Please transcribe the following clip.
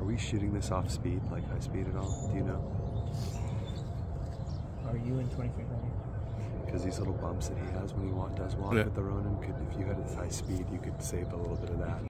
Are we shooting this off speed, like high speed at all? Do you know? Are you in 2330? Because these little bumps that he has when he does walk with the Ronin, if you had it high speed, you could save a little bit of that.